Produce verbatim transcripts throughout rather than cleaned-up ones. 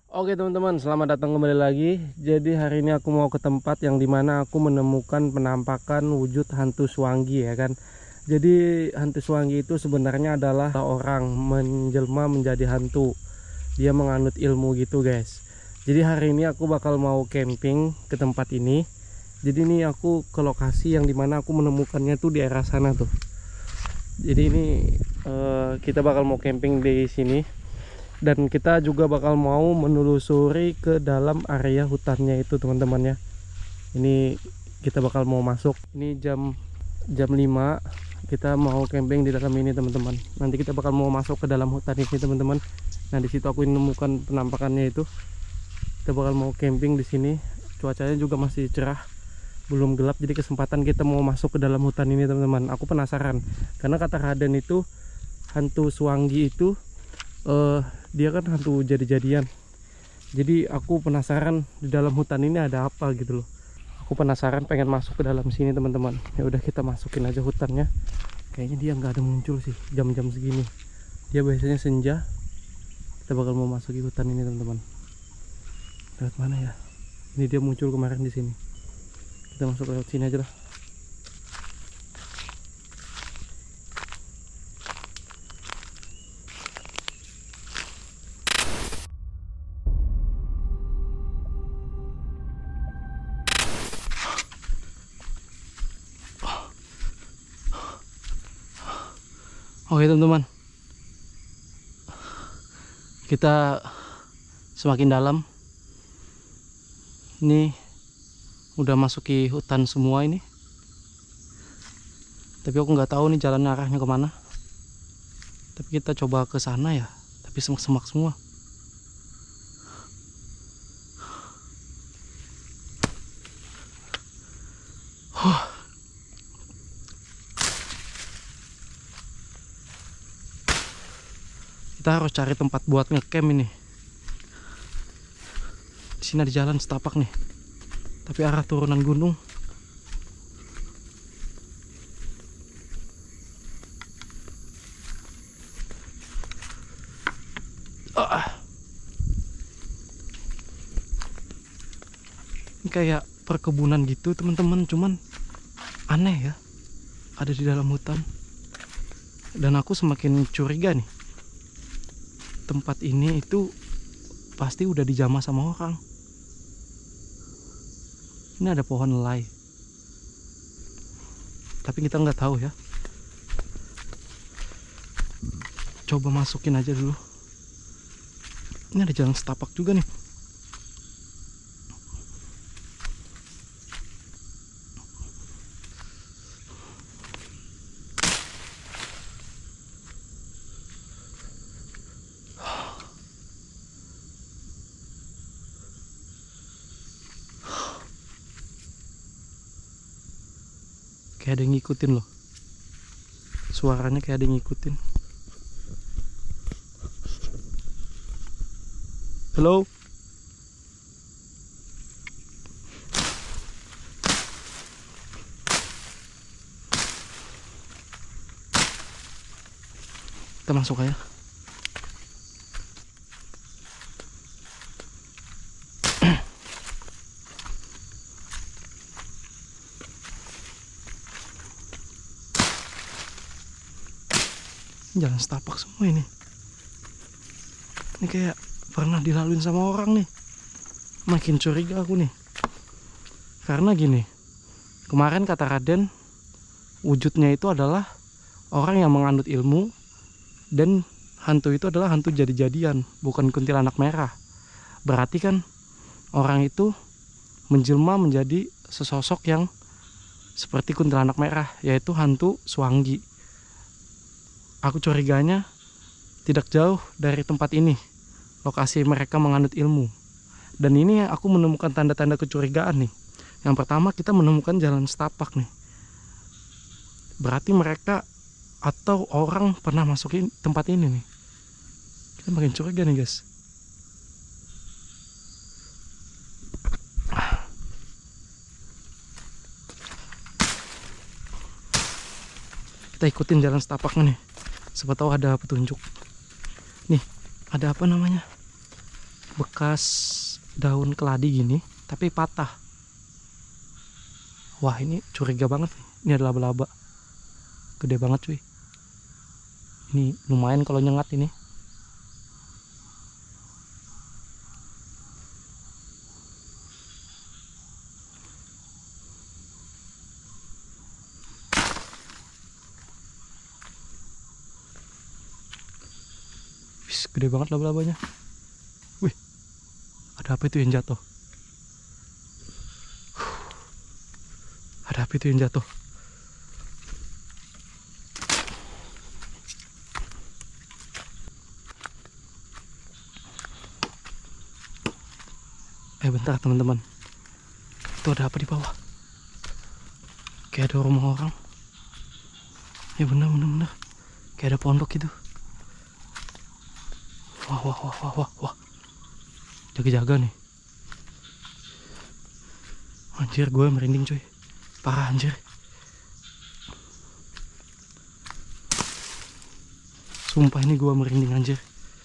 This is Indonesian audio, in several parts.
Oke teman-teman, selamat datang kembali lagi. Jadi hari ini aku mau ke tempat yang dimana aku menemukan penampakan wujud hantu Swangi ya kan. Jadi hantu Swangi itu sebenarnya adalah orang menjelma menjadi hantu. Dia menganut ilmu gitu guys. Jadi hari ini aku bakal mau camping ke tempat ini. Jadi ini aku ke lokasi yang dimana aku menemukannya tuh di arah sana tuh. Jadi ini uh, kita bakal mau camping di sini. Dan kita juga bakal mau menelusuri ke dalam area hutannya itu teman-teman ya. Ini kita bakal mau masuk. Ini jam jam lima. Kita mau camping di dalam ini teman-teman. Nanti kita bakal mau masuk ke dalam hutan ini teman-teman. Nah di situ aku menemukan penampakannya itu. Kita bakal mau camping di sini. Cuacanya juga masih cerah, belum gelap. Jadi kesempatan kita mau masuk ke dalam hutan ini teman-teman. Aku penasaran karena kata Raden itu hantu Swangi itu uh, dia kan hantu jadi-jadian. Jadi aku penasaran di dalam hutan ini ada apa gitu loh. Aku penasaran pengen masuk ke dalam sini teman-teman. Ya udah kita masukin aja hutannya. Kayaknya dia nggak ada muncul sih jam-jam segini. Dia biasanya senja. Kita bakal mau masuki hutan ini teman-teman. Lewat mana ya? Ini dia muncul kemarin di sini. Kita masuk lewat sini aja lah. Oke teman-teman, kita semakin dalam. Ini udah masuki hutan semua ini. Tapi aku nggak tahu nih jalan arahnya kemana. Tapi kita coba ke sana ya. Tapi semak-semak semua. Huh. Kita harus cari tempat buat ngecamp ini. Di sini ada jalan setapak nih, tapi arah turunan gunung. Ah. Ini kayak perkebunan gitu teman-teman, cuman aneh ya, ada di dalam hutan. Dan aku semakin curiga nih. Tempat ini itu pasti udah dijamah sama orang. Ini ada pohon lelai, tapi kita nggak tahu ya. Coba masukin aja dulu. Ini ada jalan setapak juga nih. Kayak ada yang ngikutin loh. Suaranya kayak ada yang ngikutin. Halo? Kita masuk aja. Jalan setapak semua ini. Ini kayak pernah dilaluin sama orang nih. Makin curiga aku nih. Karena gini, kemarin kata Raden, wujudnya itu adalah orang yang menganut ilmu. Dan hantu itu adalah hantu jadi-jadian, bukan kuntilanak merah. Berarti kan orang itu menjelma menjadi sesosok yang seperti kuntilanak merah, yaitu hantu Swangi. Aku curiganya tidak jauh dari tempat ini, lokasi mereka menganut ilmu. Dan ini aku menemukan tanda-tanda kecurigaan nih. Yang pertama, kita menemukan jalan setapak nih. Berarti mereka atau orang pernah masukin tempat ini nih. Kita makin curiga nih guys. Kita ikutin jalan setapaknya nih. Siapa tahu ada petunjuk. Nih, ada apa namanya? bekas daun keladi gini, tapi patah. Wah, ini curiga banget nih. Ini adalah laba-laba. Gede banget cuy. Ini lumayan kalau nyengat ini. Wih, gede banget laba-labanya. Wih, ada apa itu yang jatuh? Ada apa itu yang jatuh? Eh bentar teman-teman, itu ada apa di bawah? Kayak ada rumah orang. Ya bener bener bener, kayak ada pondok gitu. Wah wah wah wah wah wah, jaga-jaga nih. Anjir, gue merinding cuy, parah anjir. Sumpah ini gue merinding anjir.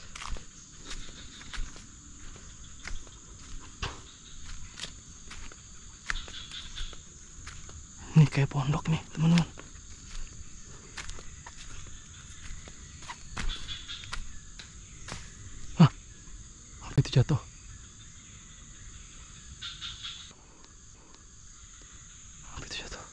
Ini kayak pondok nih teman-teman. Hah, apa itu jatuh? Apa itu jatuh?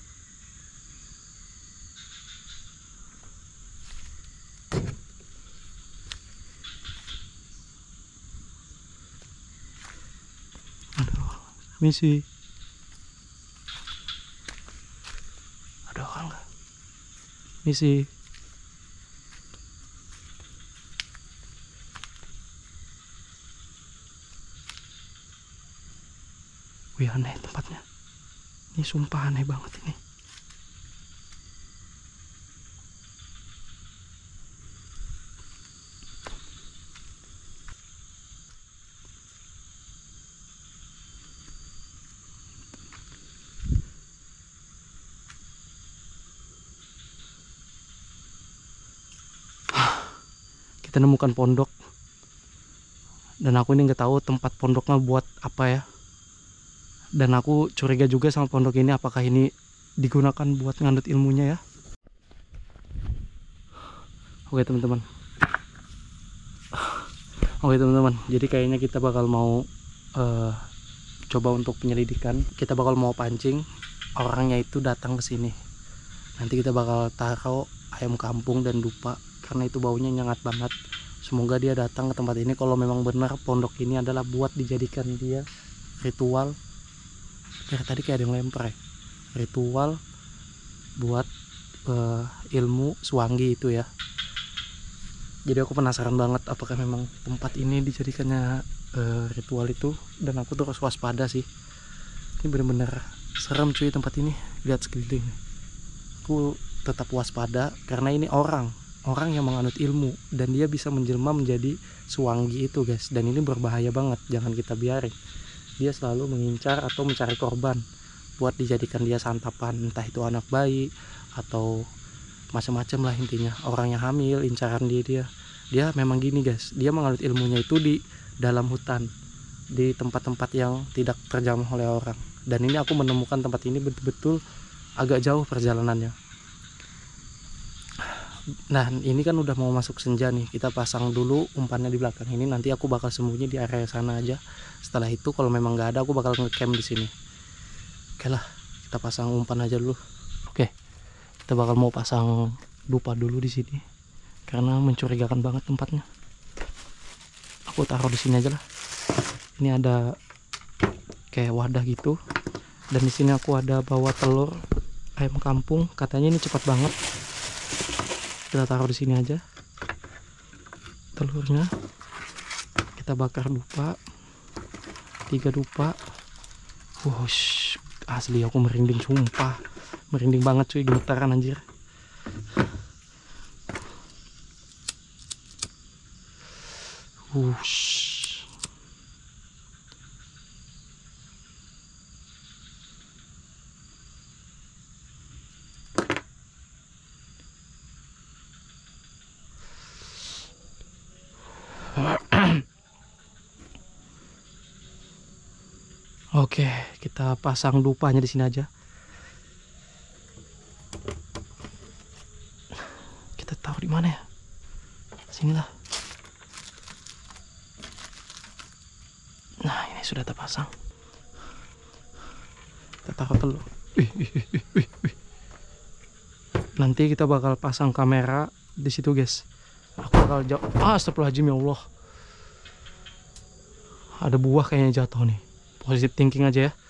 Aduh, misi. Ada orang nggak? Misi. Wih, aneh tempatnya. Ini sumpah aneh banget ini. Kita nemukan pondok, dan aku ini nggak tahu tempat pondoknya buat apa ya. Dan aku curiga juga sama pondok ini, apakah ini digunakan buat ngandut ilmunya ya. Oke teman-teman, oke teman-teman, jadi kayaknya kita bakal mau uh, coba untuk penyelidikan. Kita bakal mau pancing orangnya itu datang ke sini. Nanti kita bakal taruh ayam kampung dan dupa, karena itu baunya nyengat banget. Semoga dia datang ke tempat ini kalau memang benar pondok ini adalah buat dijadikan dia ritual. Dari tadi kayak ada yang lempar ya. Ritual buat uh, ilmu Swangi itu ya. Jadi aku penasaran banget apakah memang tempat ini dijadikannya uh, ritual itu. Dan aku terus waspada sih. Ini bener-bener serem cuy tempat ini. Lihat sekeliling. Aku tetap waspada karena ini orang orang yang menganut ilmu, dan dia bisa menjelma menjadi Swangi itu guys. Dan ini berbahaya banget, jangan kita biarin. Dia selalu mengincar atau mencari korban buat dijadikan dia santapan, entah itu anak bayi atau macam-macam lah. Intinya orang yang hamil, incaran dia dia dia memang gini guys, dia menganut ilmunya itu di dalam hutan, di tempat-tempat yang tidak terjamah oleh orang. Dan ini aku menemukan tempat ini betul-betul agak jauh perjalanannya. Nah ini kan udah mau masuk senja nih, kita pasang dulu umpannya di belakang ini. Nanti aku bakal sembunyi di area sana aja. Setelah itu kalau memang nggak ada, aku bakal ngecamp di sini. Oke lah, kita pasang umpan aja dulu. Oke, kita bakal mau pasang dupa dulu di sini karena mencurigakan banget tempatnya. Aku taruh di sini aja lah. Ini ada kayak wadah gitu, dan di sini aku ada bawa telur ayam kampung. Katanya ini cepat banget. Kita taruh di sini aja telurnya. Kita bakar dupa, tiga dupa. Wush, asli aku merinding sumpah, merinding banget cuy, gemetaran anjir. Wush. Oke, kita pasang dupanya di sini aja. Kita taruh di mana ya? Sinilah. Nah, ini sudah terpasang. Kita taruh telur. Wih, wih, wih, wih, wih. Nanti kita bakal pasang kamera di situ, guys. Aku bakal jauh. Ah, astagfirullahaladzim, ya Allah. Ada buah kayaknya jatuh nih. Positive thinking aja ya.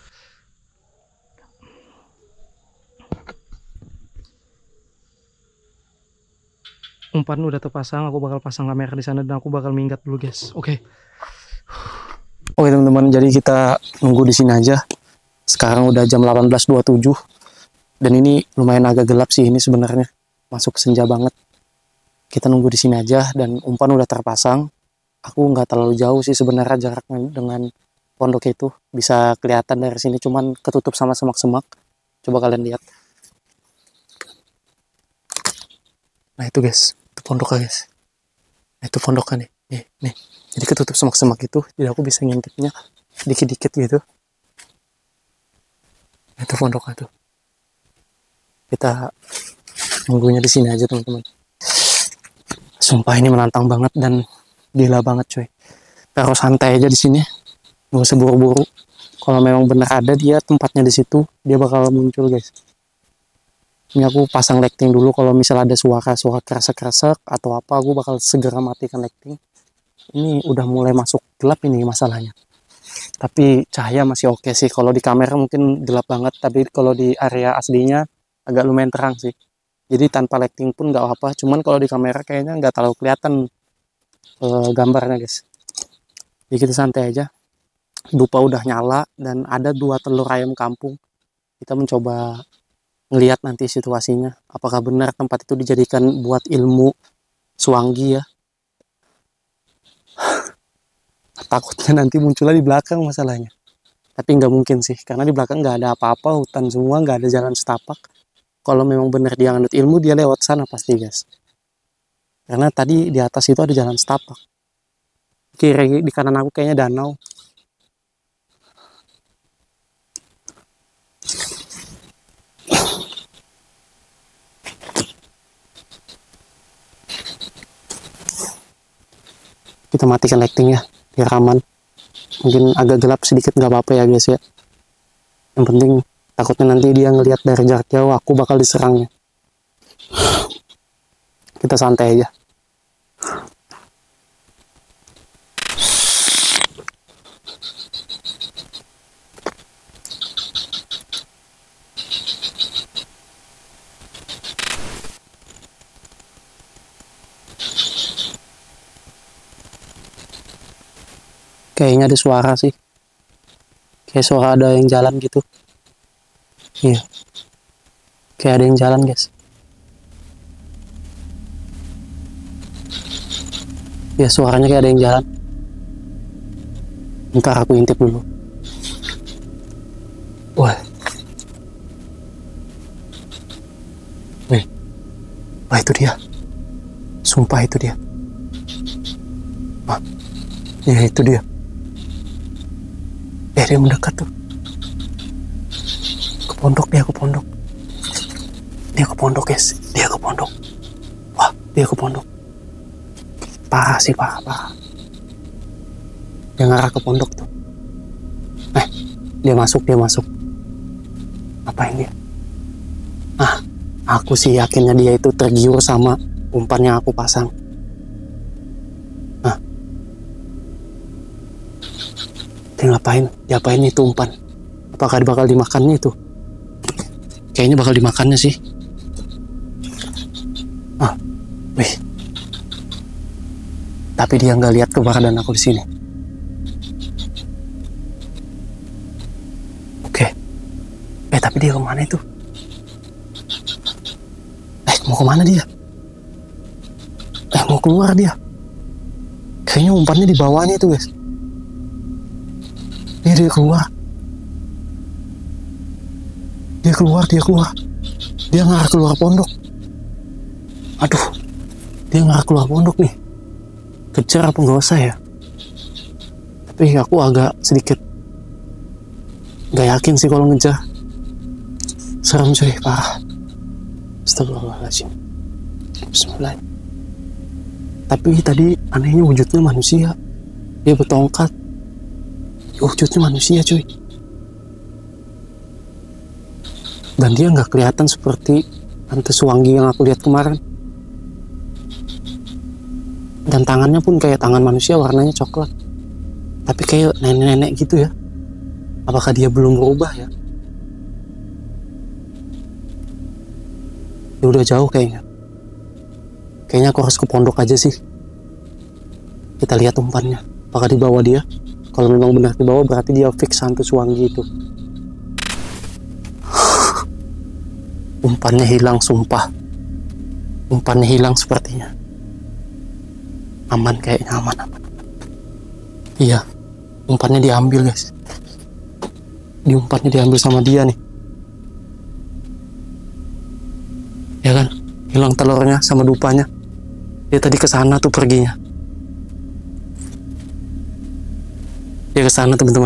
Umpan udah terpasang, aku bakal pasang kamera di sana dan aku bakal minggat dulu, guys. Oke. Okay. Oke, teman-teman, jadi kita nunggu di sini aja. Sekarang udah jam delapan belas dua puluh tujuh. Dan ini lumayan agak gelap sih ini sebenarnya. Masuk senja banget. Kita nunggu di sini aja dan umpan udah terpasang. Aku nggak terlalu jauh sih sebenarnya jaraknya dengan pondok itu. Bisa kelihatan dari sini, cuman ketutup sama semak-semak. Coba kalian lihat. Nah itu guys, itu pondoknya guys. Nah itu pondoknya nih, nih, nih. Jadi ketutup semak-semak itu, jadi aku bisa ngintipnya dikit-dikit gitu. Nah, itu pondoknya tuh. Kita nunggunya di sini aja teman-teman. Sumpah ini menantang banget dan gila banget coy. Taruh santai aja di sini. Nggak usah buru-buru. Kalau memang benar ada dia tempatnya di situ, dia bakal muncul guys. Ini aku pasang lighting dulu, kalau misal ada suara-suara kerasak-kerasak atau apa, aku bakal segera matikan lighting. Ini udah mulai masuk gelap ini masalahnya. Tapi cahaya masih oke sih. Kalau di kamera mungkin gelap banget, tapi kalau di area aslinya agak lumayan terang sih. Jadi tanpa lighting pun nggak apa-apa. Cuman kalau di kamera kayaknya nggak terlalu kelihatan uh, gambarnya guys. Jadi kita santai aja. Dupa udah nyala dan ada dua telur ayam kampung. Kita mencoba ngelihat nanti situasinya apakah benar tempat itu dijadikan buat ilmu Suwangi ya. Takutnya nanti munculnya di belakang masalahnya, tapi nggak mungkin sih karena di belakang nggak ada apa-apa, hutan semua, nggak ada jalan setapak. Kalau memang benar dia nganut ilmu, dia lewat sana pasti guys, karena tadi di atas itu ada jalan setapak. Kiri di kanan aku kayaknya danau. Kita matikan lighting ya, biar aman. Mungkin agak gelap sedikit nggak apa-apa ya guys ya. Yang penting takutnya nanti dia ngelihat dari jarak jauh, aku bakal diserangnya. Kita santai aja. Kayaknya ada suara sih. Kayak suara ada yang jalan gitu. Iya. Kayak ada yang jalan guys. Ya suaranya kayak ada yang jalan. Ntar aku intip dulu. Wah. Wih. Wah itu dia. Sumpah itu dia. Wah. Ya itu dia. Eh dia mendekat tuh. Ke pondok, dia ke pondok. Dia ke pondok guys. Dia ke pondok. Wah dia ke pondok. Parah sih, parah, parah. Dia ngarah ke pondok tuh. Eh, dia masuk, dia masuk. Apain dia? Ah, aku sih yakinnya dia itu tergiur sama umpan yang aku pasang. Nah, dia ngapain? Diapain itu umpan? Apakah bakal dimakannya itu? Kayaknya bakal dimakannya sih. Ah, wih. Tapi dia nggak lihat keberadaan aku di sini. Oke. Eh tapi dia kemana itu? Eh mau kemana dia? Eh mau keluar dia? Kayaknya umpannya di bawahnya itu guys. Dia dia keluar. Dia keluar, dia keluar. Dia ngarah keluar pondok. Aduh, dia ngarah keluar pondok nih. Kejar apa nggak usah ya? Tapi aku agak sedikit Gak yakin sih kalau ngejar. Serem cuy, parah. Astagfirullahaladzim. Bismillah. Tapi tadi anehnya wujudnya manusia. Dia bertongkat. Wujudnya manusia cuy. Dan dia nggak kelihatan seperti hantu Suwangi yang aku lihat kemarin. Dan tangannya pun kayak tangan manusia, warnanya coklat. Tapi kayak nenek-nenek gitu ya. Apakah dia belum berubah ya? Ya udah jauh kayaknya. Kayaknya aku harus ke pondok aja sih. Kita lihat umpannya. Apakah di bawah dia? Kalau memang benar di bawah, berarti dia fix hantu Suwangi itu. Umpannya hilang, sumpah. Umpannya hilang sepertinya. Aman kayaknya, aman, aman. Iya, umpannya diambil guys. Di umpannya diambil sama dia nih. Ya kan, hilang telurnya sama dupanya. Dia tadi ke sana tuh perginya. Dia ke sana teman-teman.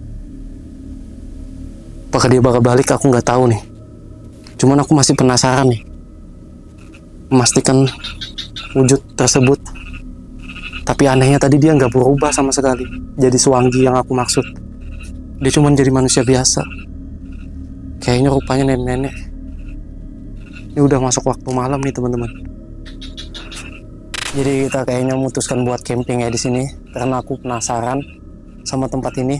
Apakah dia bakal balik? Aku nggak tahu nih. Cuman aku masih penasaran nih, memastikan wujud tersebut. Tapi anehnya tadi dia nggak berubah sama sekali. Jadi Suwangi yang aku maksud. Dia cuma jadi manusia biasa. Kayaknya rupanya nenek-nenek. Ini udah masuk waktu malam nih teman-teman. Jadi kita kayaknya memutuskan buat camping ya di sini karena aku penasaran sama tempat ini.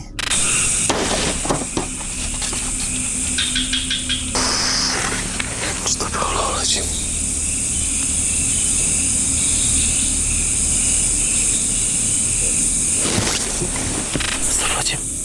Astagfirullahaladzim. Astagfirullahaladzim.